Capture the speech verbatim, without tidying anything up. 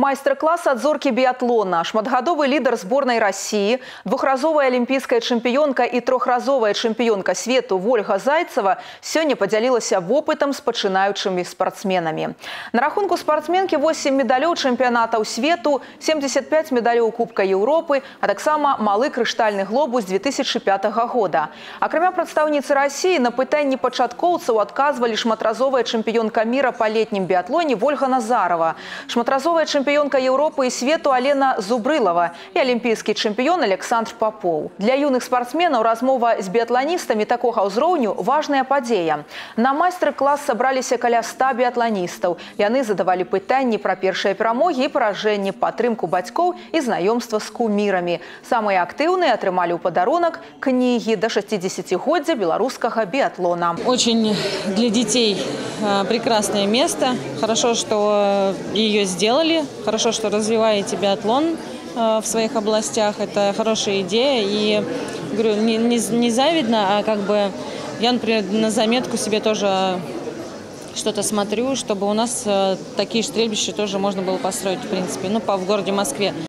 Майстер-класс ад зоркі біятлона. Шматгадовый лідар зборнай России, двухразовая олимпийская чемпионка и трохразовая чемпионка свету Ольга Зайцева сёння подзялілася вопытам з пачынаючымі спортсменами. На рахунку спортсменки восемь медалёў чэмпіянатаў свету, семьдесят пять медалёў Кубка Европы, а таксама малы крыштальны глобус две тысячи пятого года. Акрамя прадстаўніцы России на пытанні пачаткоўцаў адказвалі шматразовая чэмпіёнка мира по летнім біятлоне Ольга Назарова, шматразовая чэмпіёнка Чемпионка Европы и свету Алена Зубрылова и олимпийский чемпион Александр Попов. Для юных спортсменов размова с биатлонистами такого ўзроўню важная падзея. На мастер-класс собрались каля ста биатлонистов. Яны задавали пытанні про першие перамоги и поражения, падтрымку бацькоў и знакомство с кумирами. Самые активные отрымали у подарунок книги до шестидесятигоддзя белорусского биатлона. Очень для детей прекрасное место. Хорошо, что ее сделали. Хорошо, что развиваете биатлон в своих областях. Это хорошая идея. И, говорю, не, не, не завидно, а как бы я, например, на заметку себе тоже что-то смотрю, чтобы у нас такие стрельбища тоже можно было построить, в принципе, ну, по, в городе Москве.